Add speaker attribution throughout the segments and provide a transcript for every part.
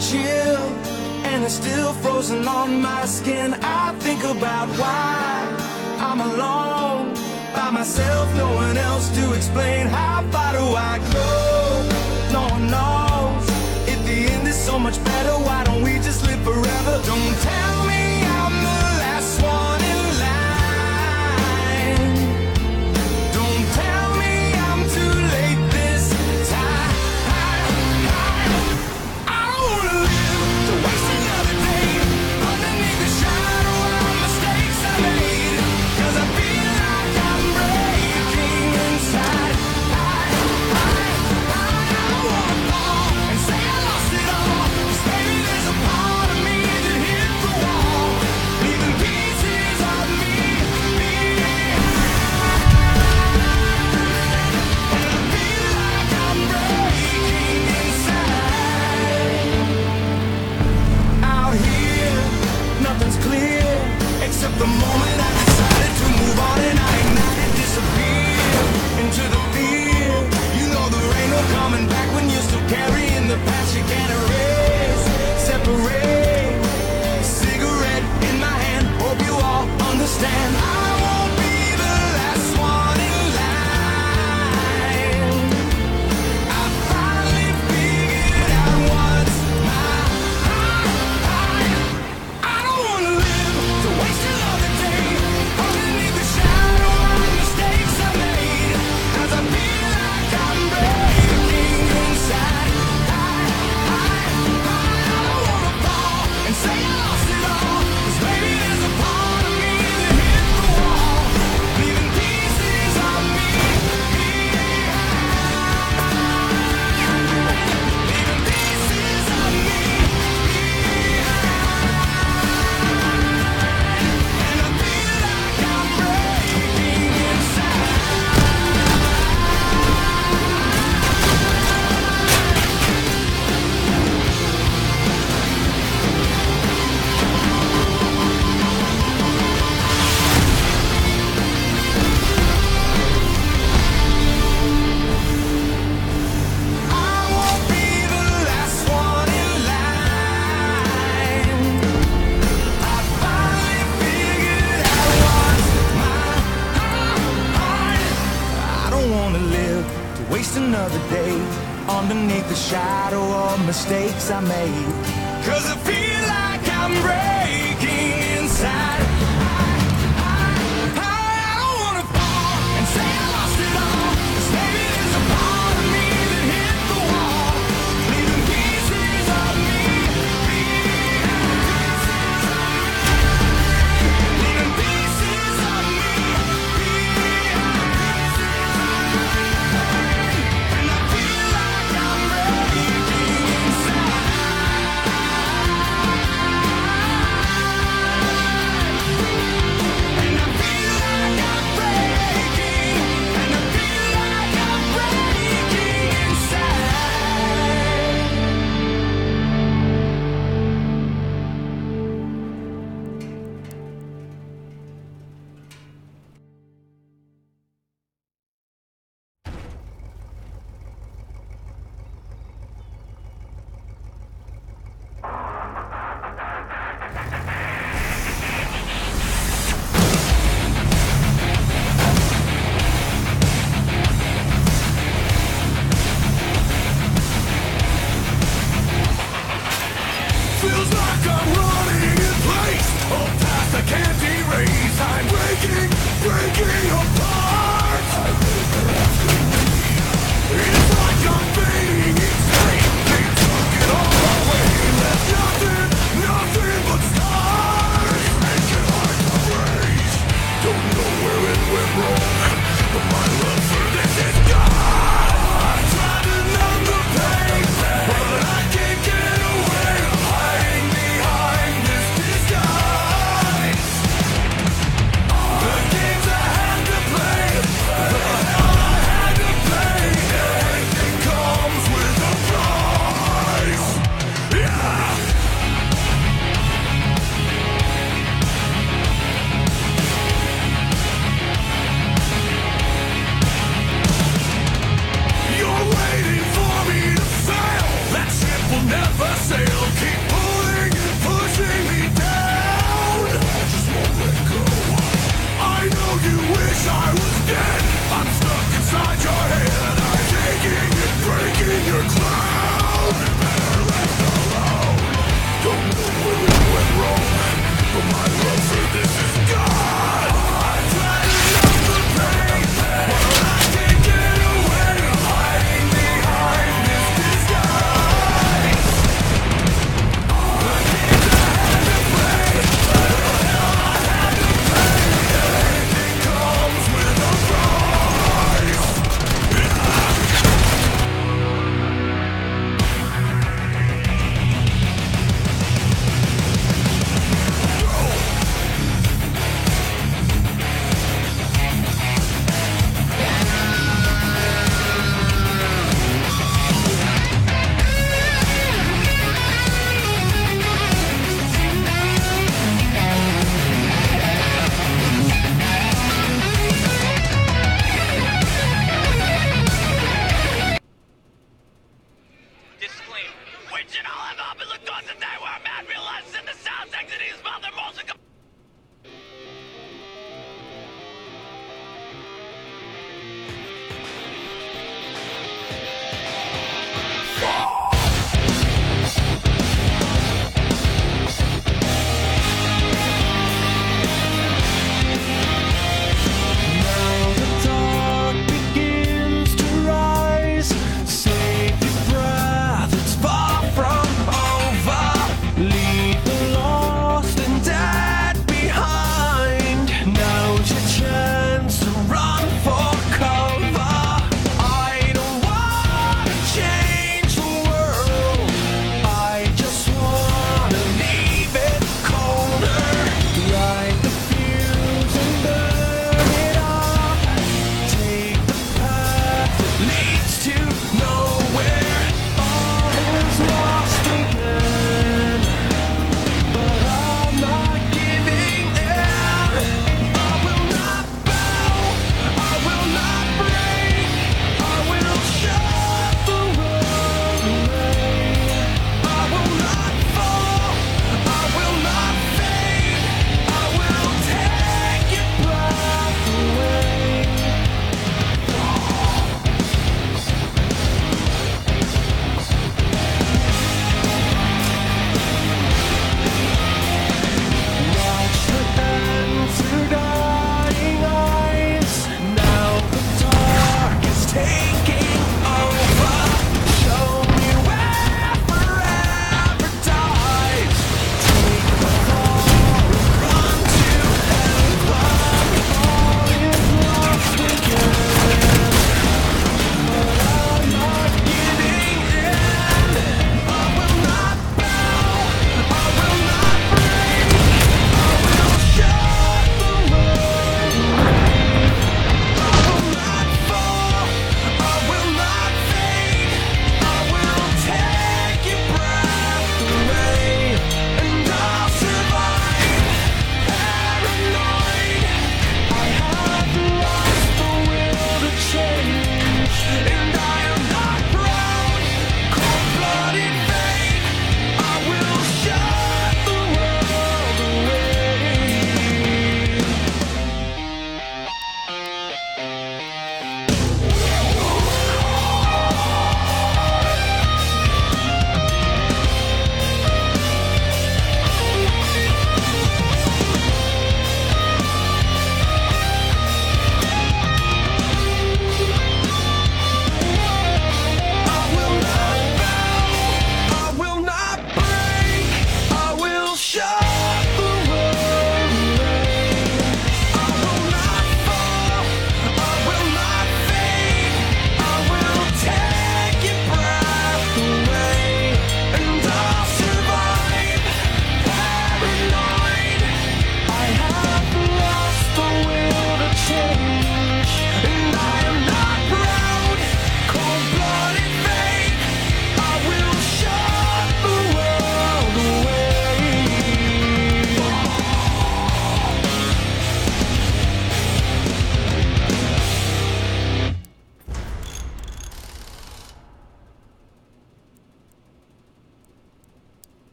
Speaker 1: chill, and it's still frozen on my skin. I think about why I'm alone by myself, no one else to explain. How far do I go? No one knows. If the end is so much better, why don't we just live forever? Don't tell me I'm the last one in line. Don't tell me I'm too late this time. I don't wanna live to waste another day underneath the shadow of mistakes I made. 'Cause I feel like I'm breaking inside. I don't wanna fall and say I lost it all. 'Cause maybe there's a part of me that hit the wall, leaving pieces of me behind. And I feel like I'm breaking inside. Out here, nothing's clear except the moment I decided to move on and I ignited, disappear into the fear. You know there ain't no coming back when you're still carrying the past you can't erase. Separate, cigarette in my hand. Hope you all understand. I won't be the last one in line. I finally figured out what's mine. I don't wanna live to waste another day underneath the shadow of mistakes I made. 'Cause I feel like I'm breaking inside. I don't wanna fall and say I lost it all. 'Cause maybe there's a part of me that hit the wall, leaving pieces of me behind. Leaving pieces of me behind. And I feel like I'm breaking inside. I won't be the last one in line. I finally figured out what's mine. I don't wanna live to waste another day underneath the shadow of mistakes I made. 'Cause I feel like I'm breaking inside. I don't wanna fall and say I lost it all. 'Cause maybe there's a part of me that hit the wall, leaving pieces of me behind. Leaving pieces of me behind. And I feel like I'm breaking inside.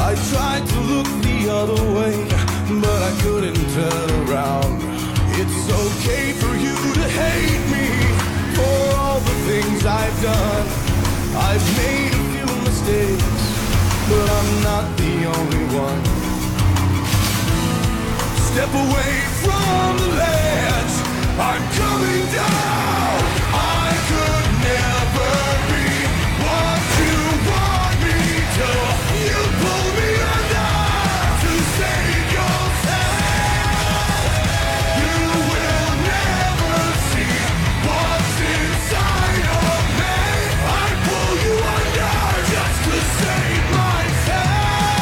Speaker 1: I tried to look the other way, but I couldn't turn around. It's okay for you to hate me for all the things I've done. I've made a few mistakes, but I'm not the only one. Step away from the ledge, I'm coming down. I could never be what you want me to. You pull me under to save yourself. You will never see what's inside of me. I pull you under just to save myself.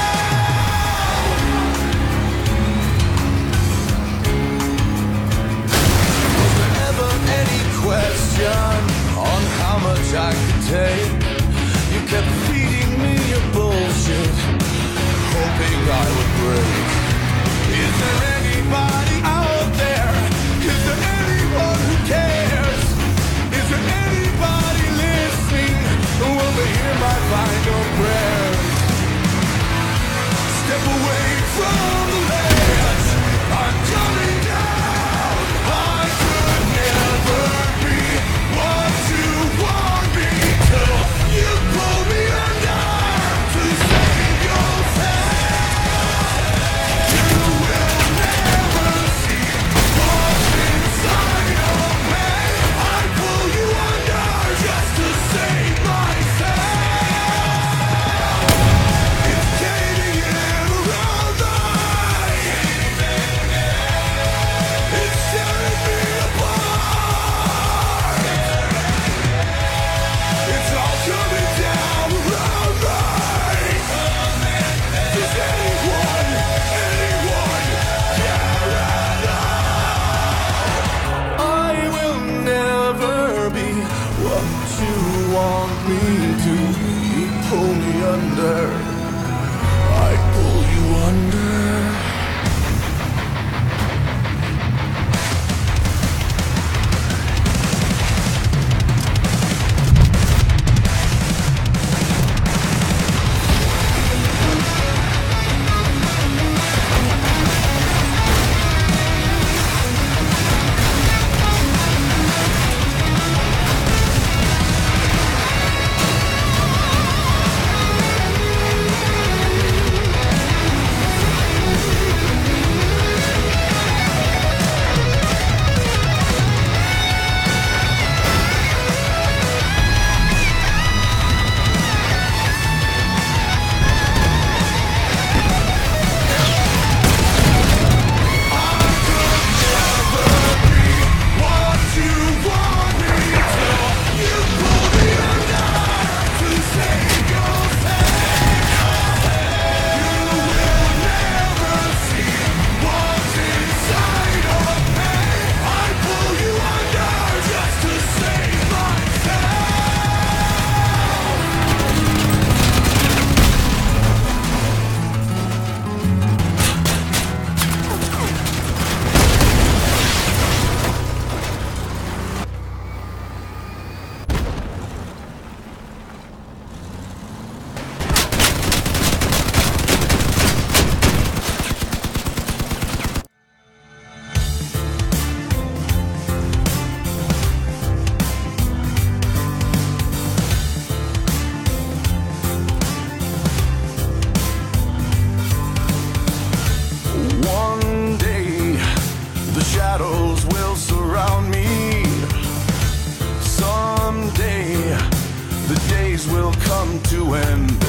Speaker 1: Was there ever any question on how much I could take? You kept feeding me your bullshit, hoping I would break. Is there anybody out there? Is there anyone who cares? Is there anybody listening? Will they hear my final prayers? Step away from the ledge, I'm coming down. I could never be what you want me to. You pull me under to save yourself. You will never see what's inside of me. I pull you under just to save myself. It's caving in around me. It's tearing me apart. It's all coming down around me. Does anyone care at all? I will never be what you want me to. You pull me under, I pull you under. What you want me to. You pull me under to save yourself. You will never see what's inside of me. I pull you under just to save myself. One day, the shadows will surround me. Someday, the days will come to end.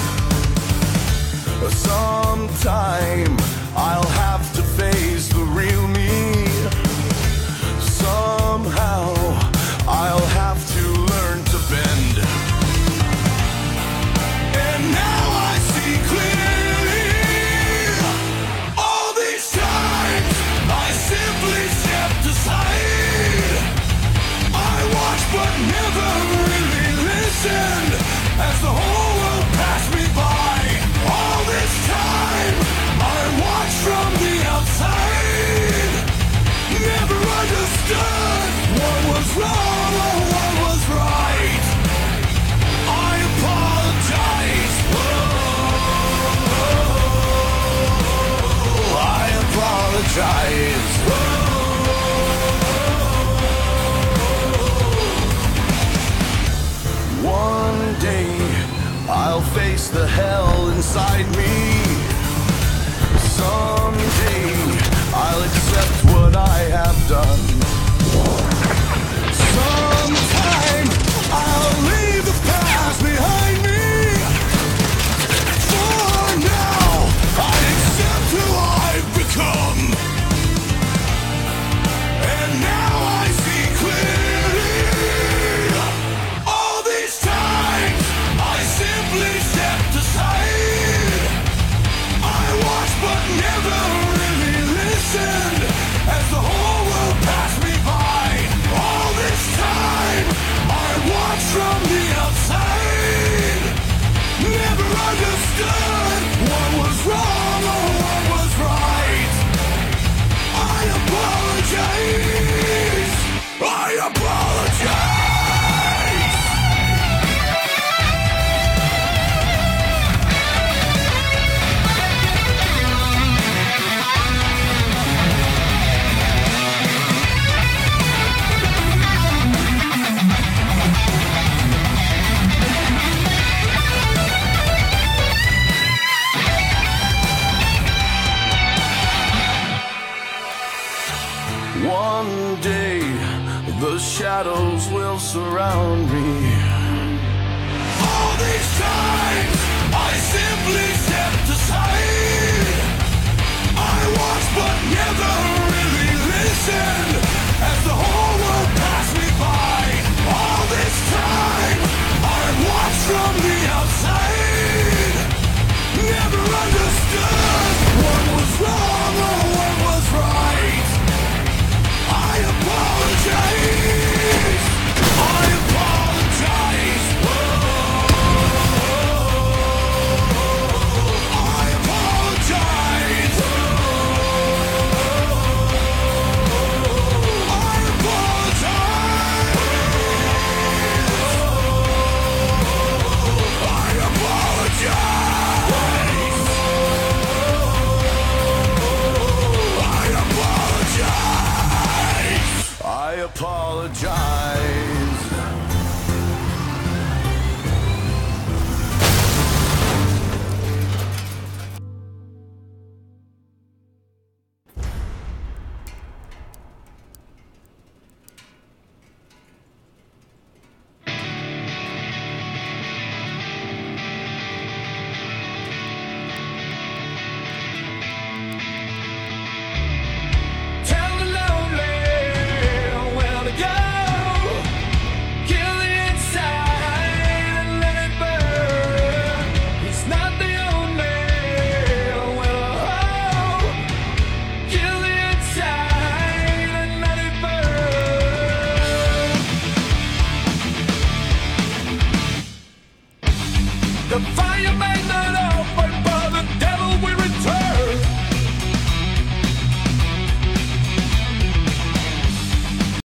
Speaker 1: Sometime, I'll have to face the real me. Somehow, I'll have to learn to bend. And now I see clearly. All these times I simply stepped aside. I watched but never really listened as the whole world passed me apologize. One day I'll face the hell inside me. Someday I'll accept what I have done. Sometime I'll leave the past behind me. For now, I accept who I've become. And now I see clearly. All these times I simply stepped aside. I watched but never really listened as the whole world passed me by. All this time I watched from the outside. Never understood what was wrong or what was right. I apologize. I apologize. One day the shadows will surround me. All these times I simply stepped aside. I watched but never really listened as the whole world passed me by. All this time I watched from the outside. Never understood what was wrong or what was right. I apologize.